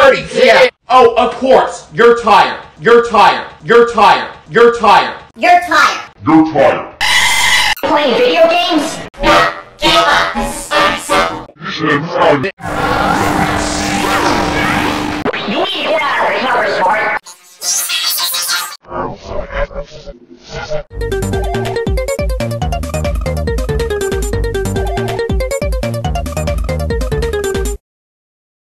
30. Yeah. Oh, of course. You're tired. You're tired. You're tired. You're tired. You're tired. You're tired. Playing video games? You should have